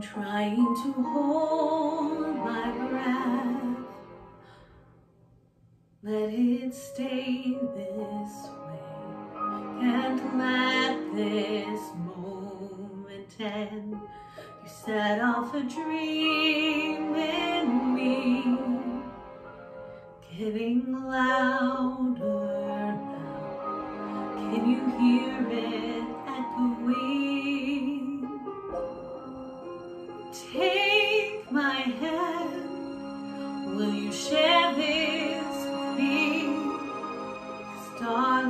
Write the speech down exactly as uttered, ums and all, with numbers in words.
trying to hold my breath. Let it stay this way. Can't let this moment end. You set off a dream in me, getting louder now. Can you hear it echoing? Take my hand, will you share this with me? Start